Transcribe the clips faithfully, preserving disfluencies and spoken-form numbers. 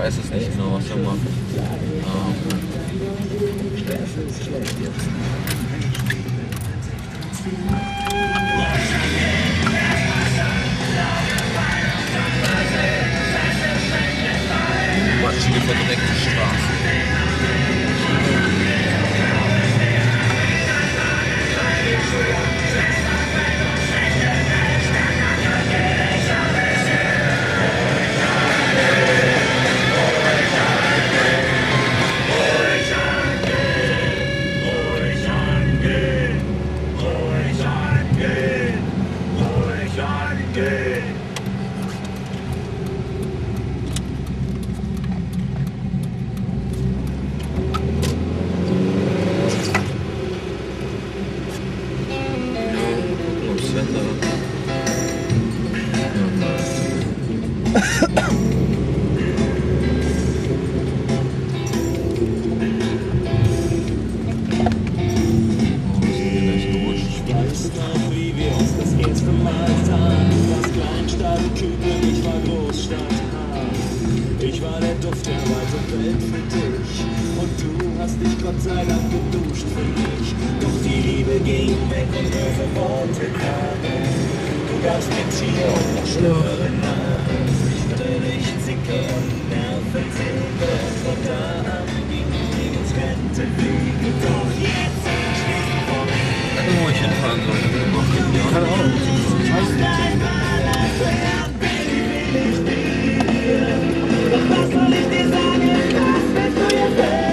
weiß es nicht genau, was er macht. Ähm, Matschige, verdreckte Straßen. Gott sei Dank geduscht für mich. Doch die Liebe ging weg und böse Worte kamen. Du gabst mir Tier und noch schlimmere Namen. Ich würde dich zicke und Nerven silbe. Von da an ging die getrennte Wege. Doch jetzt stehst du vor mir. Da kann ruhig hinfahren sollen. Keine Ahnung. Ich muss einmal erklären, Baby, will ich dir. Doch was soll ich dir sagen? Was willst du jetzt hören?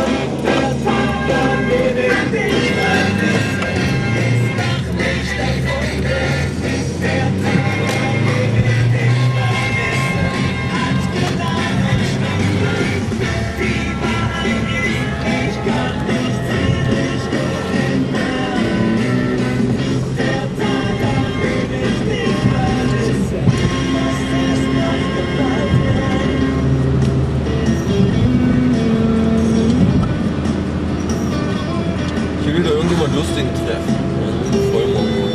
Ich will da irgendjemand lustigen treffen. Vollmond.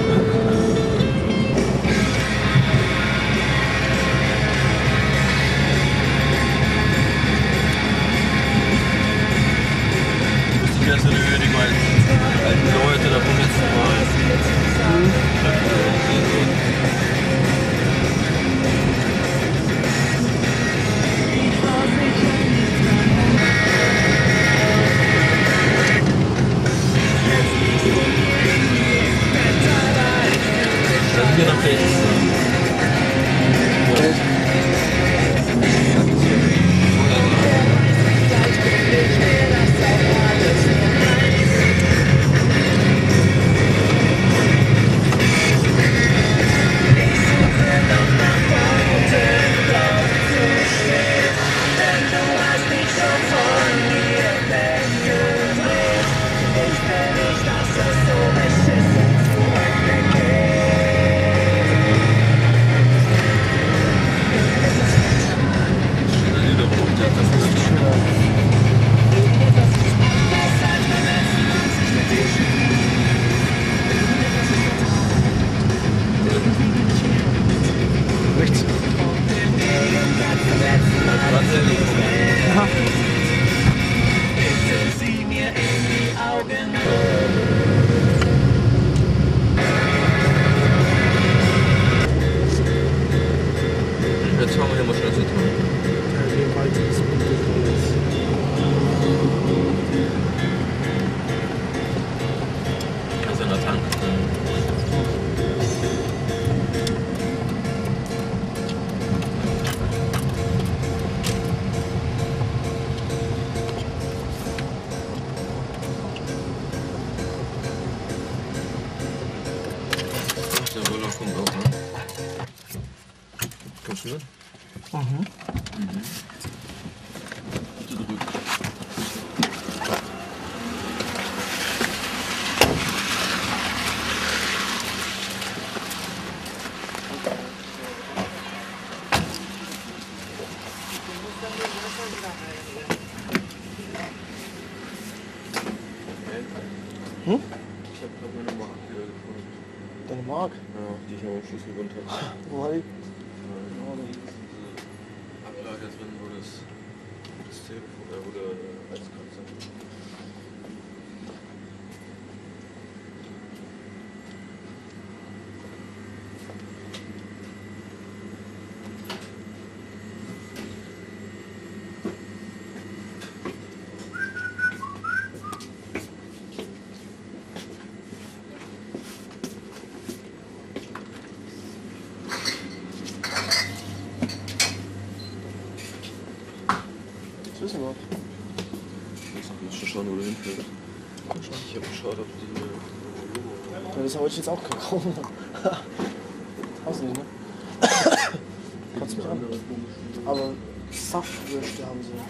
Ich werde so eine Höhe, die mal alten Leute da vom letzten Mal. Dann hier nach rechts. Rechts. Aha. Bitte sieh mir in die Augen. Jetzt fahren wir hier mal schnell zu tun. Also in der Tank. Der Roller kommt auch, ne? Kommst du mit? Mhm. Mhm. Bitte drücken. Hm? Ich habe gerade meine Mark wieder gefunden. Deine Mark? Ja, die ich am Schlüsselbund hatte. Wo war die? Ablage ungefähr drin, wo das, das Telefon, äh, wo der Heizkranz ist. Wissen wir. Ich muss schon schauen, wo du hinfällst. Ich habe geschaut, ob die. Ja, das habe ich jetzt auch gekauft. Aussehen, ne? Kotzt mich an. Aber Saftwürste haben sie.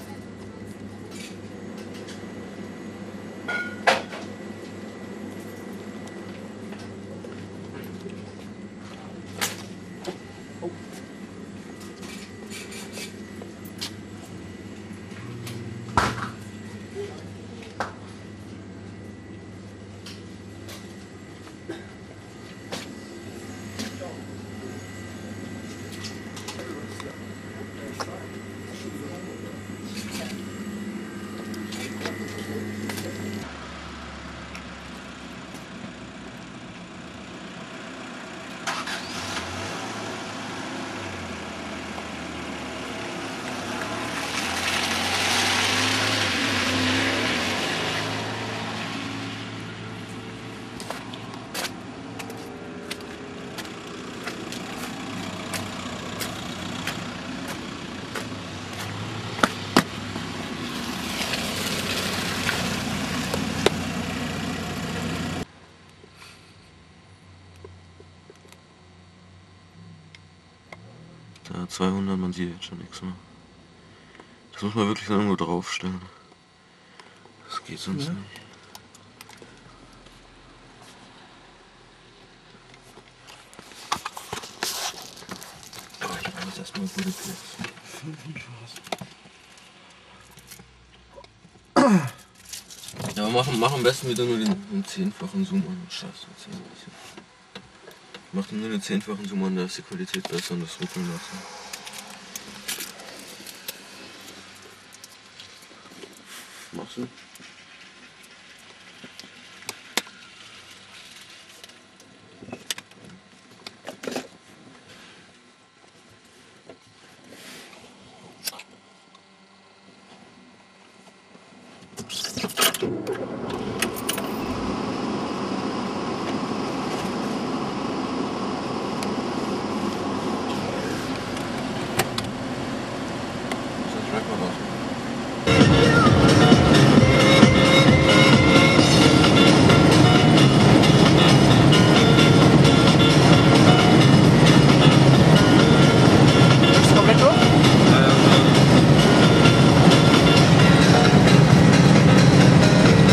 Da zweihundert, man sieht jetzt schon nichts mehr. Das muss man wirklich irgendwo draufstellen. Das geht sonst Ja. nicht. Aber ich brauche jetzt erstmal gute Platz. Ja, aber mach, mach am besten wieder nur den, den zehnfachen Zoom an. Scheiße, jetzt ein bisschen. Mach nur den zehnfachen Zoom an, da ist die Qualität besser und das Ruckeln lassen. Machst du? Track mal was. Ist es komplett durch? Ja, ja,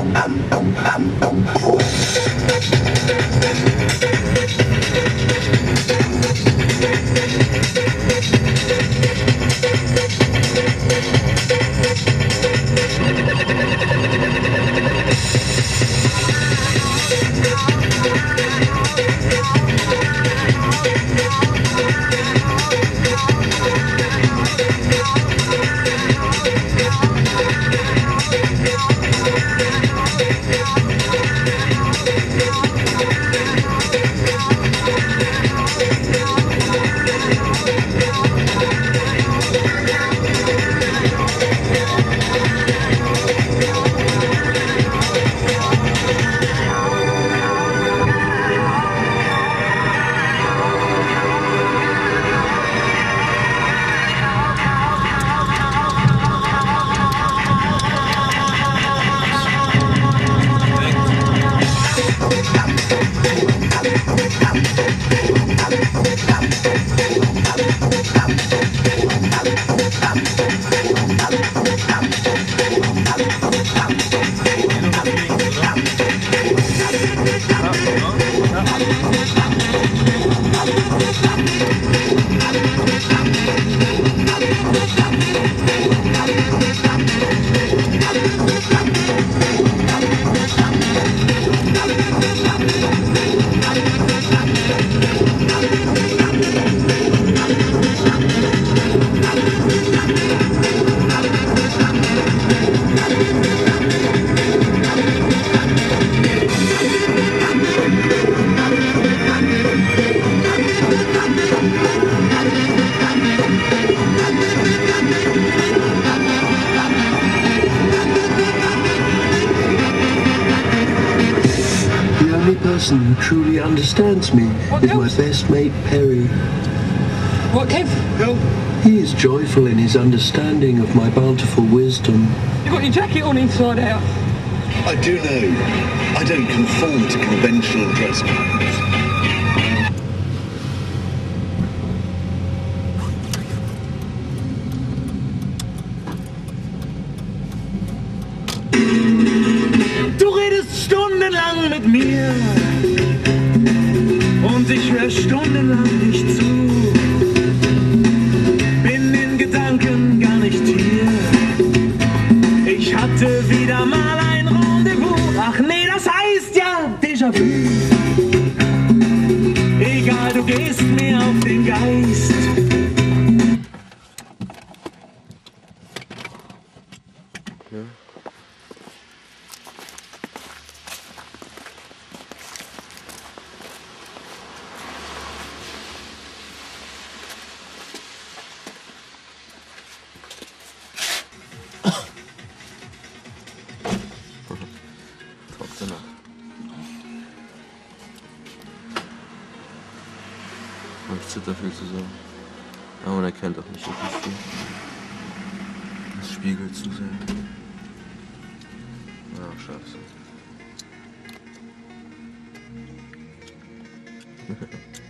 person who truly understands me What is else? my best mate, Perry. What, Kev? Bill? He is joyful in his understanding of my bountiful wisdom. You got your jacket on inside out. I do know. I don't conform to conventional dress codes. Du redest stundenlang mit mir und ich höre stundenlang nicht zu. Bin in Gedanken gar nicht hier. Ich hatte wieder mal ein Rendezvous. Ach nee, das heißt ja Déjà-vu. Egal, du gehst mir auf den Geist. Ja. Trockener. Hab ich zitter viel zu sagen. Aber man erkennt auch nicht wirklich viel. Das spiegelt zu sehr. Ah, scheiße.